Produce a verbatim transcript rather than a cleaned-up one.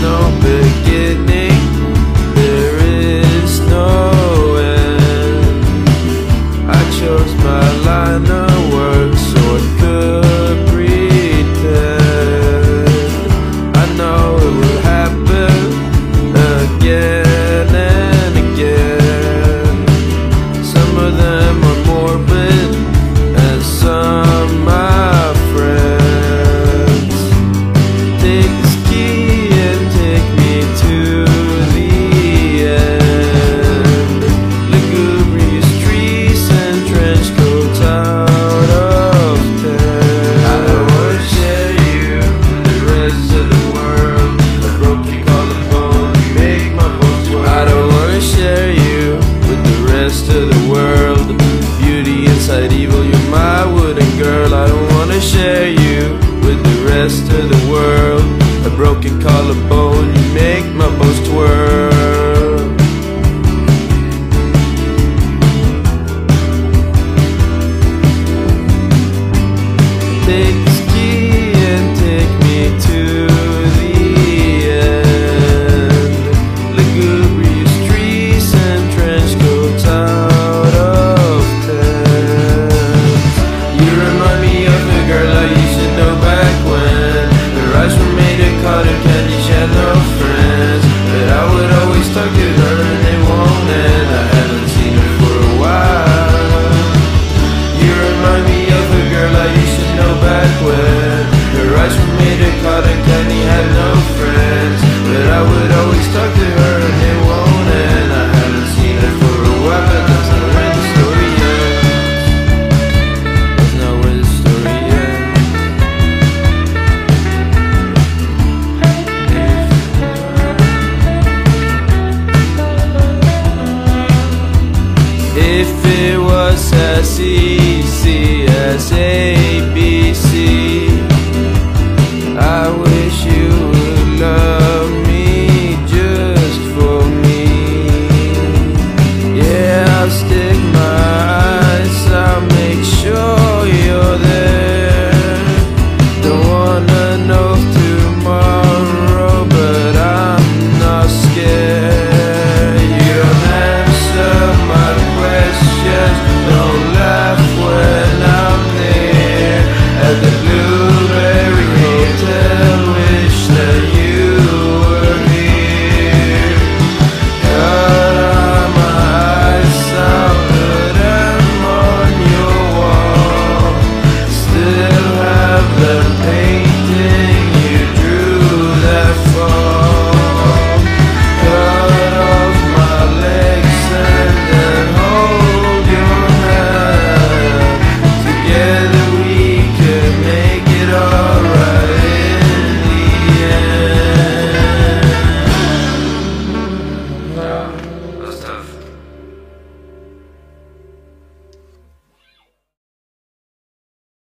no beginning, there is no end. I chose my line of work so I could pretend. I know it will happen again and again. Some of them are morbid and some my friends. Take this key and take me to the end. Lugubrious trees and trench coats out of ten. I don't wanna share you with the rest of the world. I broke your collarbone, you make my bones work. I don't wanna share you with the rest of the world. Beauty inside evil, you're my wooden girl. I don't wanna share you with the rest of the world. A broken collarbone, you make my bones twirl. Take this key and take me to the end. Lugubrious trees and trench coats out of ten. You remind me of a girl I used to know back when. Her eyes were made of cotton candy, she had no friends. But I would always talk to her and they won't, and I haven't seen her for a while. You remind me of a girl I used to know back when. Her eyes were made of cotton candy, had no friends. But I would always talk to her and they won't, and I haven't seen her for a while. But that's not where the story ends. That's not where the story ends. If it was as easy